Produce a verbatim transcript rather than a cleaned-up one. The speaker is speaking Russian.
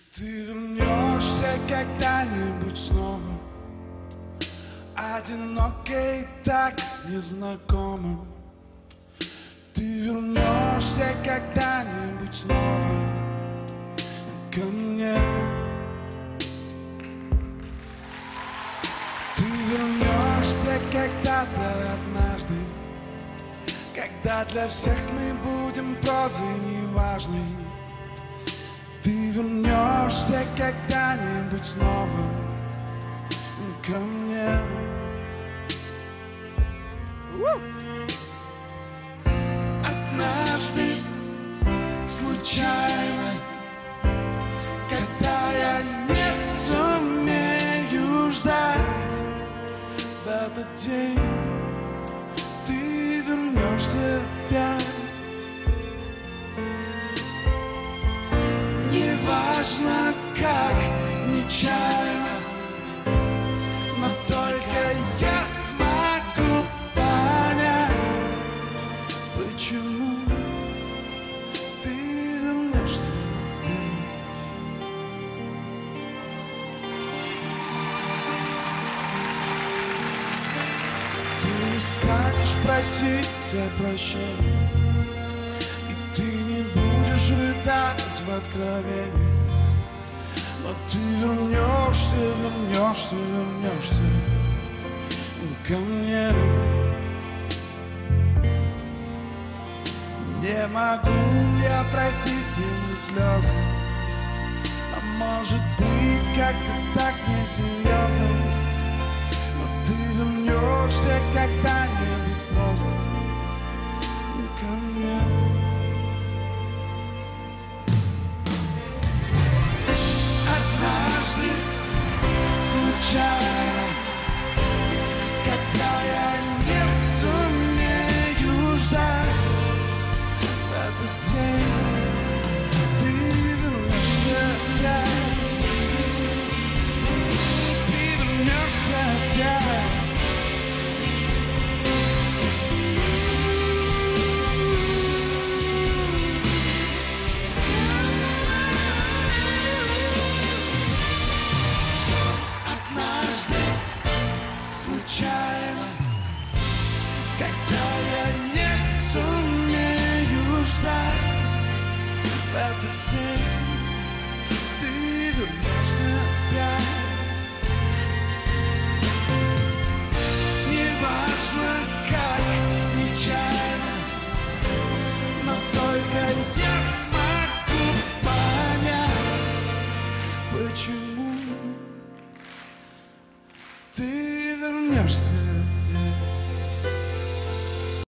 Ты вернешься когда-нибудь снова, одиноко и так незнакомо. Ты вернешься когда-нибудь снова ко мне. Ты вернешься когда-то однажды, когда для всех мы будем прозой неважной. Ты вернешься когда-нибудь снова ко мне. Однажды, случайно, когда я не сумею ждать, в этот день ты вернешься опять. Неважно как, нечаянно, но только я смогу понять, почему ты вернешься опять. Ты не станешь просить о прощении, и ты не будешь рыдать в откровении, но ты вернешься, вернешься, вернешься ко мне. Не могу я простить им слезы, а может быть как-то так несерьезно, но ты вернешься когда-нибудь просто ко мне. Однажды, случайно, когда я не сумею ждать, в этот день ты вернешься опять. Ты вернешься опять. Однажды, случайно, когда я не сумею ждать, в этот день ты вернешься опять. Неважно как, нечаянно, но только я смогу понять, почему ты вернешься.